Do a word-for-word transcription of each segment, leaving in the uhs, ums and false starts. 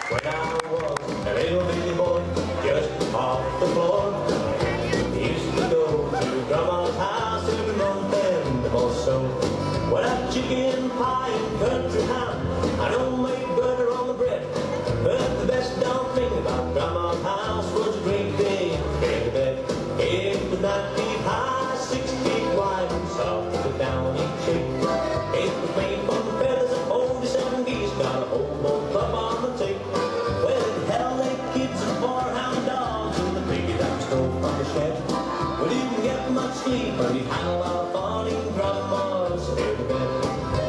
when I was a little bitty boy, just off the floor. We used to go to Grandma's house every month and also what a chicken pie and country ham. I don't make butter on the bread, but the best damn thing about Grandma's house was a great big bed. It was nine feet high, six feet wide, and soft as a downy chick. It was made from the feathers of forty-seven geese, got a whole bone club on the tape. Well, it held eight kids and four hound dogs, and the piggy that stole from the shed. We didn't get much sleep, but we had a lot of fun in Grandma's spare bed.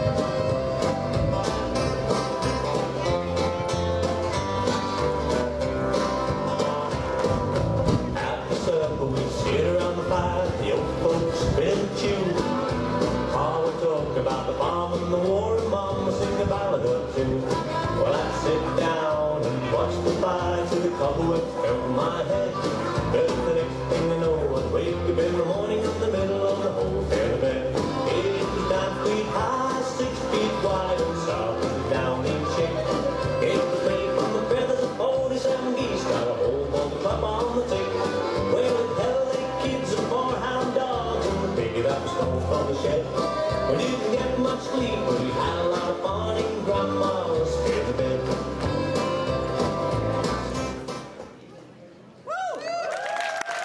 After supper, we sit around the fire, the old folks spin and chew. Pa would talk about the farm and the war, and Mom would sing a ballad or two. Well, I'd sit down and watch the fire till the cobwebs filled my head. But the next thing I know, I'd wake up in the morning in the middle of the whole fair bed. It was nine feet high, six feet wide, and soft as a downy chick. It was made from the feathers of forty-seven geese, got a whole bone club on the tape. Well, it held eight kids and four hound dogs, and the piggy that was stole from the shed. We didn't get much sleep, but we had a lot of fun in Grandma's spare bed.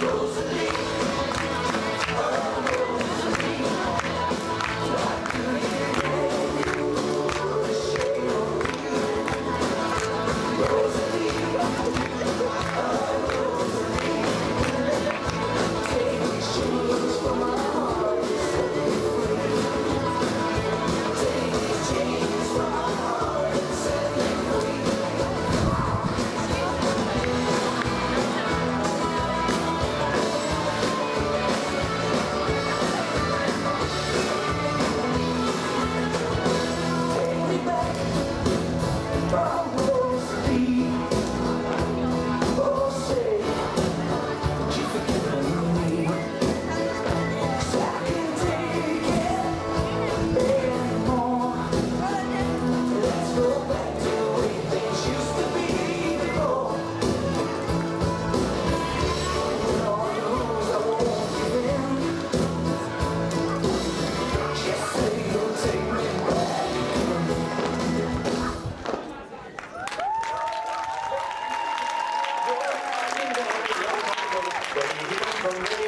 From